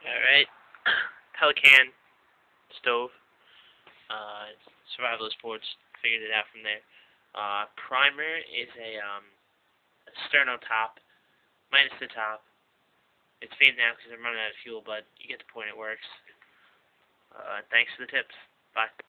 Alright. Pelican stove. Survivalist boards. Figured it out from there. Primer is a Sterno top. Minus the top. It's fading out because I'm running out of fuel, but you get the point, it works. Thanks for the tips. Bye.